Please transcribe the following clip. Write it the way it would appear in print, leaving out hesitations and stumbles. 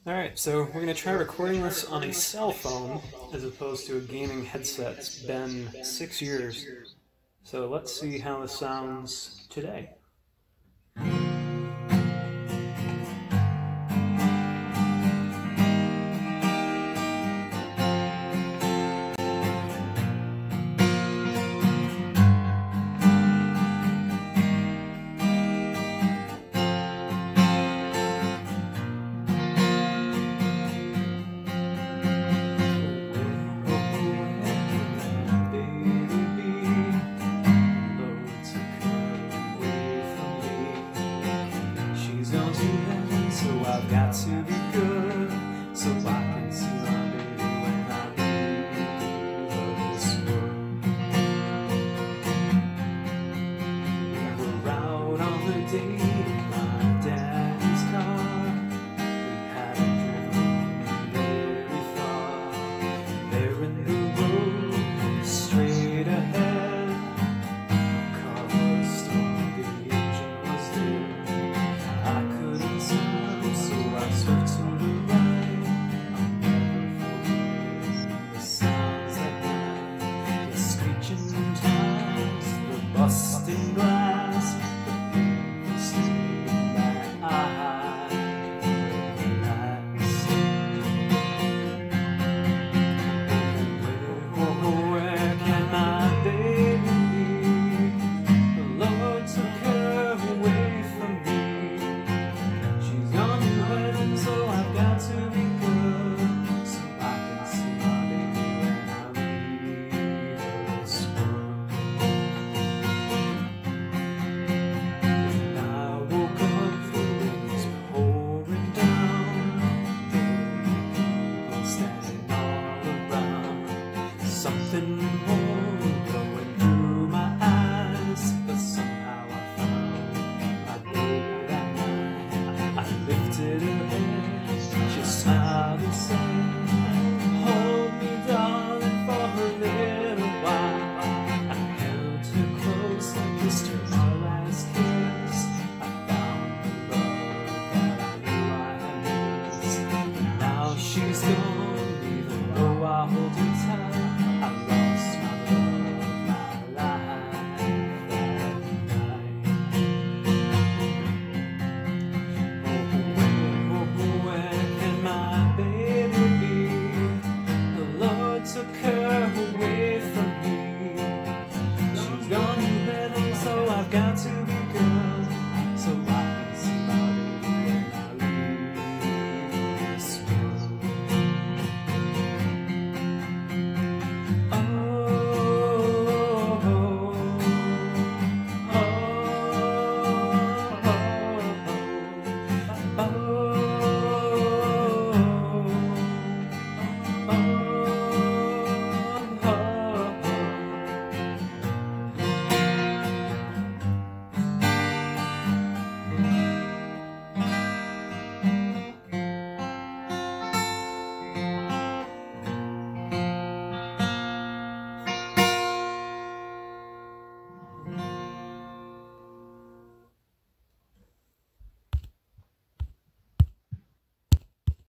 Alright, so we're going to try recording this on a cell phone as opposed to a gaming headset. It's been 6 years, so let's see how this sounds today. So I've got to be good, so I can see my baby when I leave this world. We were out on the date in my daddy's car. We hadn't driven very far. There in the road, straight ahead. The car was stalled, the engine was dead. I couldn't tell. So I swear to